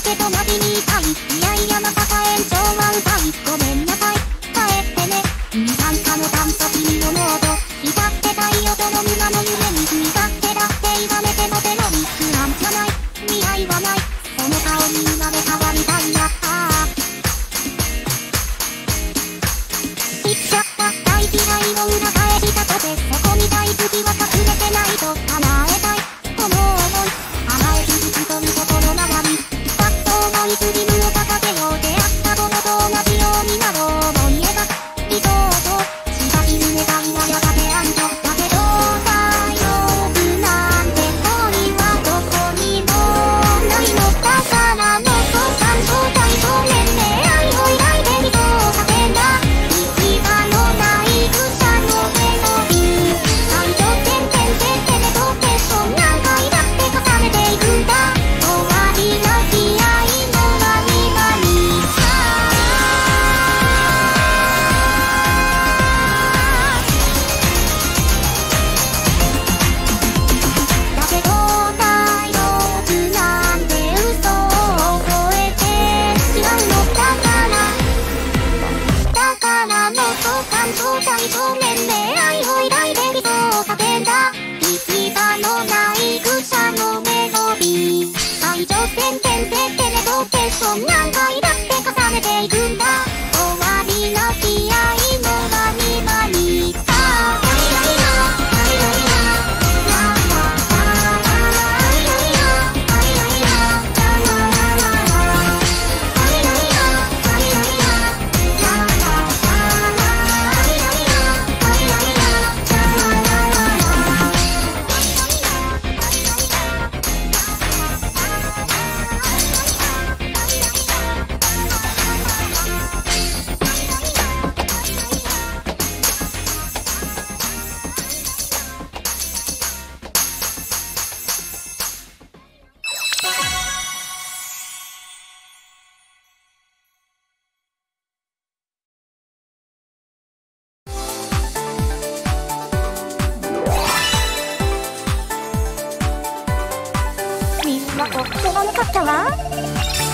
けとなじみたい。いやいやまさか延長満載。ごめんなさい帰ってね。参加の炭素君のモード浸ってたいよどの沼の夢に身勝手だって言われてもゼロに不安がない未来はない。その顔に生まれ変わりたいな。言っちゃった大嫌いを裏返したとてそこに大好きは隠れてないと叶えたいこの想い。甘え傷つとみ心悩みさっと思いスリムを掲げよう。出会ったものと同じようになろう思い描く理想としたい願いはやがて安堵だけど大丈夫なんて恋はどこにもないのだからもっと感想体と年齢愛を抱いてみそう叫んだ。行き場のない草のメロディー最上点々でメドテーション何回だって重ねていくんだ。終わりなき愛のまにまにさだけど大丈夫なんて嘘を覚えてしまうのだからもっと感想体と年齢愛を抱いてみそう叫んだ。行き場のない草のメロディー最上点々でメドテーション何回だって重ねていくんだ。終わりなき愛のまにまにさみんなとってもよかったわ。